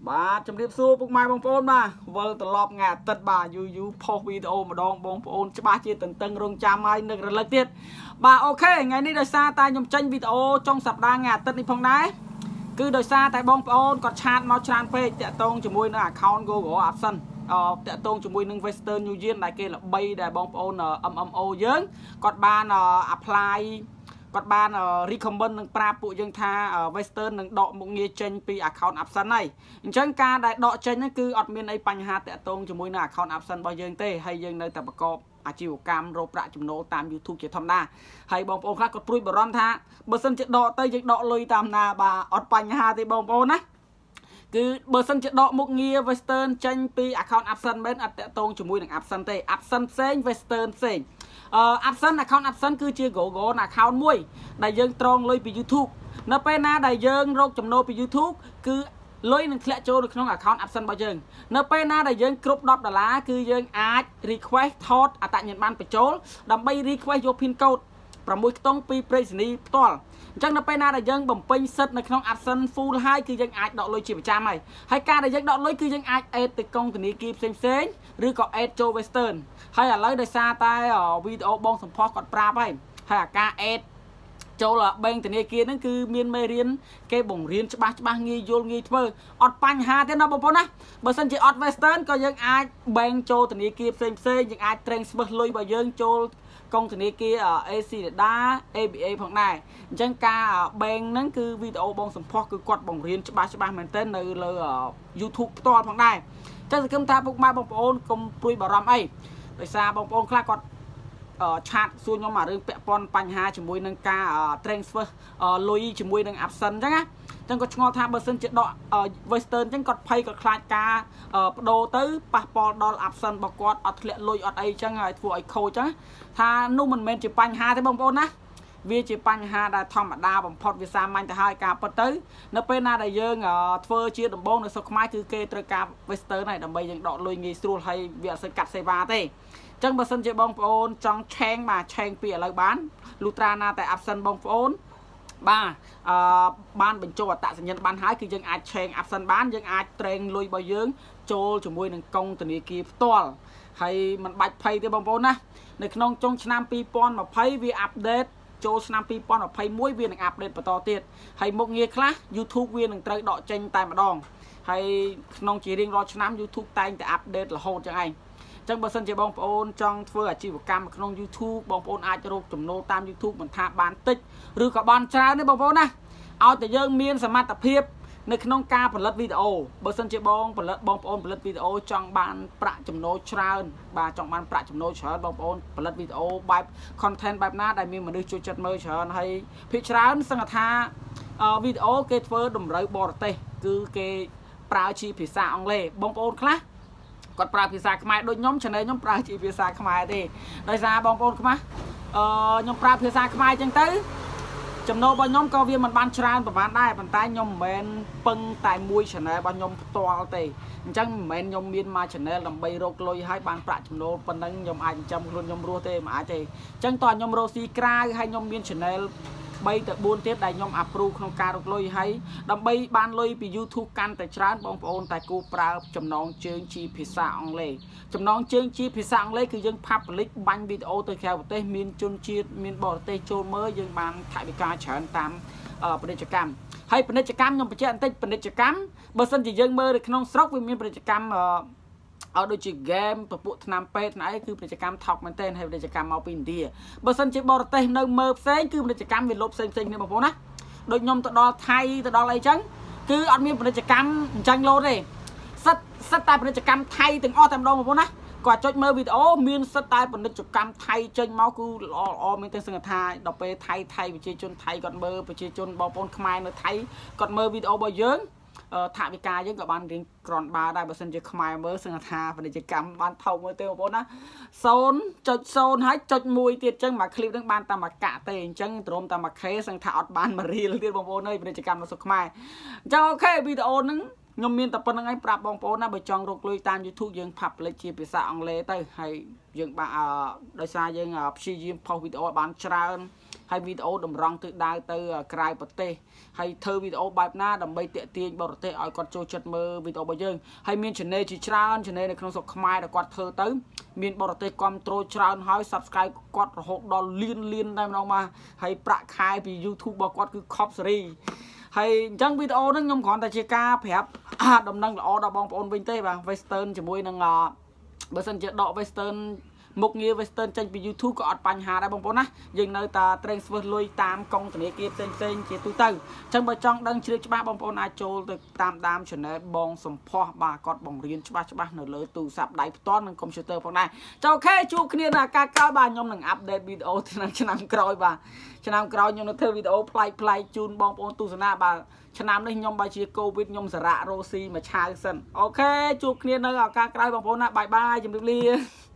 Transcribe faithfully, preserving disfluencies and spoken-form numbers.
បាទជំរាបសួរពុកម៉ែបងប្អូនបាទវិលត្រឡប់ថ្ងៃអាទិត្យបាទយូយូផុសវីដេអូម្ដងបងប្អូនច្បាស់ជាតន្ទឹងរង់ចាំហើយនឹករលឹកទៀតបាទអូខេថ្ងៃនេះដោយសារតែខ្ញុំចេញវីដេអូចុងសប្ដាហ៍ថ្ងៃអាទិត្យនេះផងដែរគឺដោយសារតែបងប្អូនគាត់ឆាតមកច្រើនពេកតាក់ទងជាមួយនឹង account Google AdSense អឺតាក់ទងជាមួយនឹង Western Union ដែលគេល្បីដែលបងប្អូន M M O យើងគាត់បាន apply គាត់បាន recommend នឹងប្រាប់ពួកយើងថា Western នឹងដកមុខងារចេញពី account AdSense ហើយអញ្ចឹងការដែលដកចេញហ្នឹងគឺអត់មានអីបញ្ហាតាក់ទងជាមួយនឹង account AdSense របស់យើងទេហើយយើងនៅតែប្រកបអាជីវកម្មរកប្រាក់ចំណូលតាម YouTube ជាធម្មតាហើយបងប្អូនខ្លះគាត់ព្រួយបារម្ភថាបើសិនជាដកទៅយើងដកលុយតាមណាបាទអត់បញ្ហាទេបងប្អូនណាគឺបើសិនជាដកមុខងារ Western ចេញពី account AdSense មែនអត់តាក់ទងជាមួយនឹង AdSense ទេ AdSense ផ្សេង Western ផ្សេងអឺ AdSense account AdSense គឺជា Google account មួយដែលយើងត្រងលុយពី YouTube នៅពេលណាដែលយើងរកចំណូលពី YouTube គឺលុយនឹងធ្លាក់ចូលនៅក្នុង account AdSense របស់យើងនៅពេលណាដែលយើងគ្រប់ដប់ដុល្លារគឺយើងអាច request ថតអត្តញ្ញាណប័ណ្ណបញ្ចូលដើម្បី request យក pin code ប្រាំមួយខ្ទង់ពីប្រេសនីផ្ទាល់អញ្ចឹងនៅពេលណាដែលយើងបំពេញសិទ្ធនៅក្នុង AdSense full ហើយគឺយើងអាចដកលុយជាប្រចាំហើយហើយការដែលយើងដកលុយគឺយើងអាច add ទៅកុងធនាគារផ្សេងផ្សេងឬក៏ add ចូល Western ហើយឥឡូវដោយសារតែវីដេអូបងសំផស្សគាត់ប្រាប់ហើយហើយអាការ add ចូលបែងធនាគារហ្នឹងគឺមានមេរៀនគេបង្រៀនច្បាស់ច្បាស់ងាយយល់ងាយធ្វើអត់បញ្ហាទេណាបងប្អូនណាបើសិនជាអត់ Western ក៏យើងអាចបែងចូលធនាគារផ្សេងផ្សេងយើងអាច transfer លុយរបស់យើងចូលកុងធនាគារ A C Data A B A ផងដែរអញ្ចឹងការបែងហ្នឹងគឺវីដេអូបងសំផស្សគឺគាត់បង្រៀនច្បាស់ច្បាស់មែនទែននៅលើ YouTube ផ្ទាល់ផងដែរអញ្ចឹងសង្ឃឹមថាពុកម៉ែបងប្អូនកុំព្រួយបារម្ភអីដោយសារបងប្អូនខ្លះគាត់ឆាតសួរខ្ញុំអារឿងពាក់ព័ន្ធបញ្ហាជាមួយនឹងការ transfer លុយជាមួយនឹង AdSense អញ្ចឹងណាអញ្ចឹងគាត់ឆ្ងល់ថាបើសិនជាដក Western អញ្ចឹងគាត់ភ័យគាត់ខ្លាចការបដូរទៅប៉ះពាល់ដល់ AdSense របស់គាត់អត់ធ្លាក់លុយអត់អីអញ្ចឹងហើយធ្វើឲ្យខូចអញ្ចឹងថានោះមិនមែនជាបញ្ហាទេបងប្អូនណាវាជាបញ្ហាដែលធម្មតាបំផុតវាសាមញ្ញទៅហើយការពិតទៅនៅពេលណាដែលយើងធ្វើជាដំបូងនៅស្រុកខ្មែរគឺគេត្រូវការ Western ហើយដើម្បីយើងដកលុយងាយស្រួលហើយវាអត់សូវកាត់សេវាទេចឹងបើសិនជាបងប្អូនចង់ឆេងបាទឆេងពីឥឡូវបានលុះត្រាណាតែ AdSense បងប្អូនបាទអឺបានបញ្ចូលអត្តសញ្ញាណប័ណ្ណហើយគឺយើងអាចឆេង AdSense បានយើងអាចត្រេងលុយរបស់យើងចូលជាមួយនឹងកុងធនាគារផ្ទាល់ហើយมันបាច់ភ័យទេបងប្អូនណានៅក្នុងចុងឆ្នាំពីរពាន់ម្ភៃវាអាប់ដេតចូលឆ្នាំពីរពាន់ម្ភៃមួយវានឹងអាប់ដេតបន្តទៀតហើយមុខងារខ្លះ YouTube វានឹងត្រូវដកចេញតែម្ដងហើយក្នុងជារៀងរាល់ឆ្នាំ YouTube តែងតែអាប់ដេតរហូតចឹងឯងចឹងបើសិនជាបងប្អូនចង់ធ្វើអាជីវកម្មក្នុង YouTube បងប្អូនអាចរកចំណូលតាម YouTube មិនថាបានតិចឬក៏បានច្រើនទេបងប្អូនណាឲ្យតែយើងមានសមត្ថភាពនៅក្នុងការផលិតវីដេអូបើសិនជាបងផលិតបងប្អូនផលិតវីដេអូចង់បានប្រាក់ចំណូលច្រើនបាទចង់បានប្រាក់ចំណូលច្រើនបងប្អូនផលិតវីដេអូបែប content បែបណាដែលមានមនុស្សចូលចិត្តមើលច្រើនហើយភាគច្រើនសឹងថាវីដេអូគេធ្វើតម្រូវបរទេសគឺគេប្រើជាភាសាអង់គ្លេសបងប្អូនខ្លះគាត់ប្រើភាសាខ្មែរដូចខ្ញុំ channel ខ្ញុំប្រើជាភាសាខ្មែរទេដោយសារបងប្អូនខ្មាស់អឺខ្ញុំប្រើភាសាខ្មែរអញ្ចឹងទៅចំណូលរបស់ខ្ញុំក៏វាមិនបានច្រើនប្រហែលដែរប៉ុន្តែខ្ញុំមិនមែនពឹងតែមួយ channel របស់ខ្ញុំផ្ទាល់ទេអញ្ចឹងមិនមែនខ្ញុំមានមួយ channel ដើម្បីរកលុយឲ្យបានប្រាក់ចំណូលប៉ុណ្ណឹងខ្ញុំអាចចិញ្ចឹមខ្លួនខ្ញុំរស់ទេមិនអាចទេអញ្ចឹងតើខ្ញុំរកស៊ីក្រៅហើយខ្ញុំមាន channelបីទៅបួនទៀតដែលខ្ញុំ approve ក្នុងការរកលុយហើយដើម្បីបានលុយពី YouTube កាន់តែច្រើនបងប្អូនតែគូប្រើចំណងជើងជាភាសាអង់គ្លេសចំណងជើងជាភាសាអង់គ្លេសគឺយើង public បាញ់វីដេអូទៅក្រៅប្រទេសមានជនជាតិមានបរទេសចូលមើលយើងបានថវិកាច្រើនតាមពាណិជ្ជកម្មហើយពាណិជ្ជកម្មខ្ញុំបញ្ជាក់បន្តិចពាណិជ្ជកម្មបើសិនជាយើងមើលនៅក្នុងស្រុកវាមានពាណិជ្ជកម្មអត់ដូចជា game ពពួកថ្នាំពេទ្យណែគឺពាណិជ្ជកម្មថោកមែនទែនហើយពាណិជ្ជកម្មមកពីឥណ្ឌាបើសិនជាបរទេសនៅមើលផ្សេងគឺពាណិជ្ជកម្មវាលុបផ្សេងផ្សេងគ្នាបងប្អូនណាដូចខ្ញុំទៅដល់ថៃទៅដល់អីចឹងគឺអត់មានពាណិជ្ជកម្មអញ្ចឹងលោតទេសិតសិតតែពាណិជ្ជកម្មថៃទាំងអស់តែម្ដងបងប្អូនណាគាត់ចុចមើលវីដេអូមានសិតតែពាណិជ្ជកម្មថៃចេញមកគឺល្អល្អមែនទែនសង្ឃថាដល់ពេលថៃថៃប្រជាជនថៃគាត់មើលប្រជាជនបងប្អូនខ្មែរនៅថៃគាត់មើលវីដេអូរបស់យើងថាវិការយើងក៏បានរៀងក្រនបាដែរបើសិនជាខ្មែរមើលសង្ឃថាពាណិជ្ជកម្មបានថោកមើលទេបងប្អូនណាศูนย์ចុចศูนย์ហើយចុចមួយទៀតអញ្ចឹងមួយឃ្លីបហ្នឹងបានតែមួយកាក់ទេអញ្ចឹងទ្រាំតែមួយខេសង្ឃថាអត់បានមួយរៀលទៀតបងប្អូនអើយពាណិជ្ជកម្មនៅស្រុកខ្មែរអញ្ចឹងអូខេវីដេអូហ្នឹងខ្ញុំមានតែប៉ុណ្្នឹងឯងប្រាប់បងប្អូនណាបើចង់រកលុយតាម YouTube យើង publish ជាភាសាអង់គ្លេសទៅហើយយើងបានដោយសារយើងព្យាយាមផុសវីដេអូបានច្រើនហើយវីដេអូតម្រង់ទិសដៅទៅក្រៅប្រទេសហើយធ្វើវីដេអូបែបណាដើម្បីទាក់ទាញបរទេសឲ្យគាត់ចូលចិត្តមើលវីដេអូរបស់យើងហើយមាន channel ជាច្រើន channel នៅក្នុងស្រុកខ្មែរដែលគាត់ធ្វើទៅមានបរទេសគ្រប់ត្រូលច្រើនហើយ subscribe គាត់រហូតដល់លានលានតែម្ដងមកហើយប្រាក់ខែពី YouTube របស់គាត់គឺខប់សេរីហើយអញ្ចឹងវីដេអូហ្នឹងខ្ញុំគ្រាន់តែជាការប្រាប់ដំណឹងល្អដល់បងប្អូនវិញទេបាទ Western ជាមួយនឹងបើសិនជាដក Western មុខងារ Western ចេញពី YouTube ក៏អត់បញ្ហាដែរបងប្អូនណាយើងនៅតែត្រេងស្វឹសលុយតាមកងធនាគារផ្សេងផ្សេងជាទូទៅអញ្ចឹងបើចង់ដឹងជ្រាបច្បាស់បងប្អូនអាចចូលទៅតាមដាន channel បងសំផស្សបាទគាត់បង្រៀនច្បាស់ច្បាស់នៅលើទូរស័ព្ទដៃផ្ទាល់និង computer ផងដែរចុះអូខេជួបគ្នានៅឱកាសក្រោយបាទខ្ញុំនឹង update វីដេអូឆ្នាំឆ្នាំក្រោយបាទឆ្នាំក្រោយខ្ញុំនឹងធ្វើវីដេអូប្លែកប្លែកជូនបងប្អូនទស្សនាបាទឆ្នាំនេះខ្ញុំបើជា COVID ខ្ញុំសារៈរ៉ូស៊ីមួយឆាវសិនអូខេជួបគ្នានៅឱកាសក្រោយបងប្អូនណាបាយបាយជម្រាបលា